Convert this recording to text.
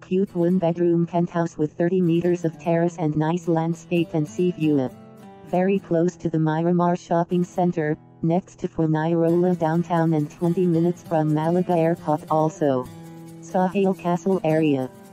cute one-bedroom penthouse with 30 meters of terrace and nice landscape and sea view. Very close to the Miramar shopping center, next to Fuengirola downtown and 20 minutes from Malaga Airpott Also. Sohail Castle area.